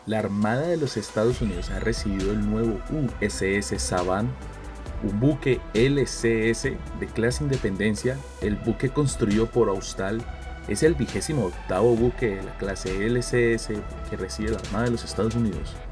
La Armada de los Estados Unidos ha recibido el nuevo USS Savannah, un buque LCS de clase Independencia. El buque construido por Austal es el 28º buque de la clase LCS que recibe la Armada de los Estados Unidos.